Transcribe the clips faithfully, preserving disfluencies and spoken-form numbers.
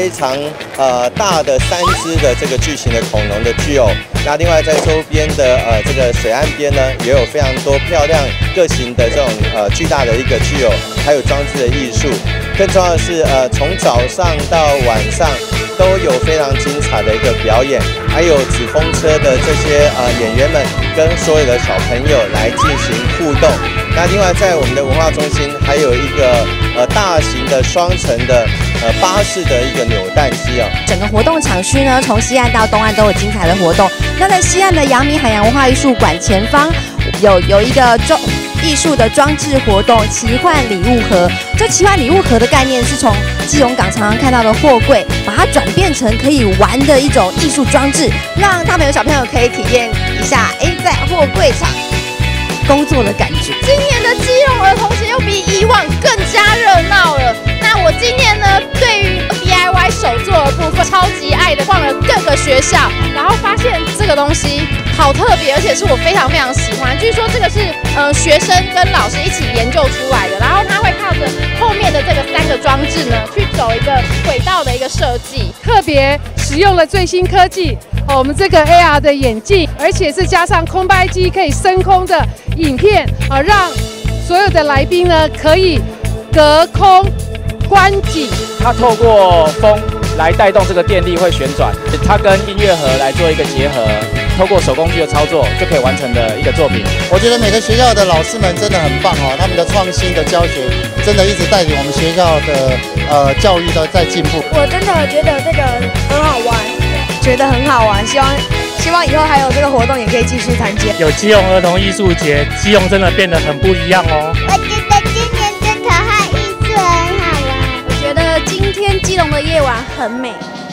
非常呃大的三只的这个巨型的恐龙的巨偶。那另外在周边的呃这个水岸边呢，也有非常多漂亮各型的这种呃巨大的一个巨偶，还有装置的艺术。更重要的是，呃，从早上到晚上都有非常精彩的一个表演，还有纸风车的这些呃演员们跟所有的小朋友来进行互动。那另外在我们的文化中心还有一个呃大型的双层的呃巴士的一个扭蛋机哦。 整个活动场区呢，从西岸到东岸都有精彩的活动。那在西岸的阳明海洋文化艺术馆前方有有一个装艺术的装置活动——奇幻礼物盒。这奇幻礼物盒的概念是从基隆港常常看到的货柜，把它转变成可以玩的一种艺术装置，让大朋友小朋友可以体验一下，哎，在货柜场工作的感觉。 今年的基隆儿童节又比以往更加热闹了。那我今年呢，对于 D I Y 手作的部分超级爱的，逛了各个学校，然后发现这个东西好特别，而且是我非常非常喜欢。据说这个是呃学生跟老师一起研究出来的，然后他会靠着后面的这个三个装置呢，去走一个轨道的一个设计， 特别使用了最新科技。哦，我们这个 A R 的眼镜，而且是加上空拍机可以升空的影片，啊，让所有的来宾呢可以隔空观景。 它透过风来带动这个电力会旋转，它跟音乐盒来做一个结合，透过手工具的操作就可以完成的一个作品。 我觉得每个学校的老师们真的很棒哦，他们的创新的教学真的一直带领我们学校的呃教育都在进步。 我真的觉得这个很好玩。觉得很好玩，希望希望以后还有这个活动也可以继续参加。 有基隆儿童艺术节，基隆真的变得很不一样哦。 我觉得今年的可爱艺术很好玩。 我觉得今天基隆的夜晚很美。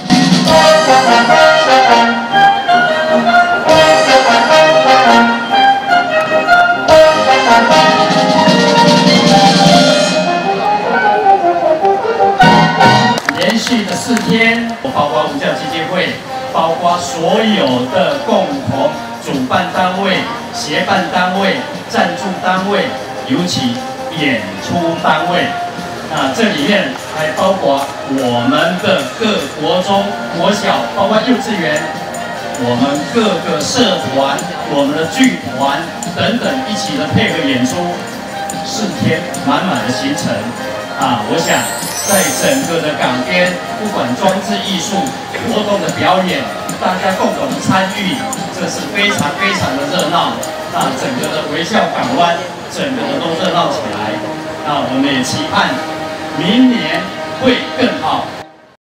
连续的四天，包括无教基金会。包括所有的共同主办单位、协办单位、赞助单位，尤其演出单位。那这里面还包括我们的各国中、国小，包括幼稚园，我们各个社团、我们的剧团等等一起的配合演出，四天满满的行程。啊，我想在整个的港边，不管装置艺术、活动的表演，大家共同参与，这是非常非常的热闹。那整个的微笑港湾，整个的都热闹起来。那我们也期盼明年会更好。